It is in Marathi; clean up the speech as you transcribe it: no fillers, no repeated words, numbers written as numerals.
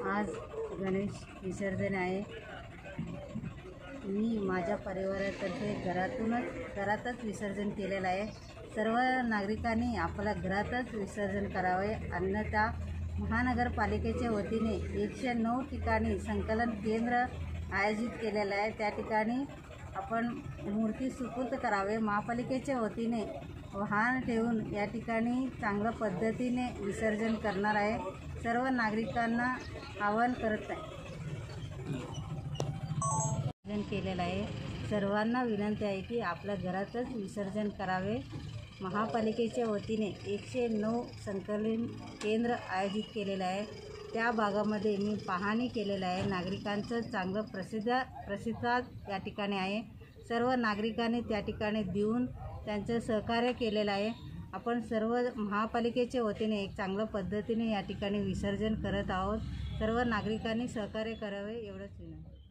आज गणेश विसर्जन आहे। मी माझ्या परिवारातर्फे घरातच विसर्जन केलेलं आहे। सर्व नागरिकांनी आपल्या घरातच विसर्जन करावे, अन्यथा महानगरपालिकेच्या वतीने 109 ठिकाणी संकलन केंद्र आयोजित केलेलं आहे। त्या ठिकाणी आपण मूर्ती सुपूर्द करावे। महापालिकेच्या वतीने वाहन ठेवून या ठिकाणी चांगल्या पद्धतीने विसर्जन करणार आहे। सर्व नागरिकांना आवाहन करत आहे केलेलं आहे। सर्वांना विनंती आहे की आपल्या घरातच विसर्जन करावे। महापालिकेच्या वतीने 109 संकलन केंद्र आयोजित केलेलं आहे। त्या भागामध्ये मी पाहणी केलेलं आहे। नागरिकांचं चांगलं प्रतिसाद या ठिकाणी आहे। सर्व नागरिकांनी त्या ठिकाणी देऊन त्यांचं सहकार्य केलेलं आहे। आपण सर्व महापालिकेच्या वतीने एक चांगल्या पद्धतीने या ठिकाणी विसर्जन करत आहोत। सर्व नागरिकांनी सहकार्य करावे एवढंच विनंती।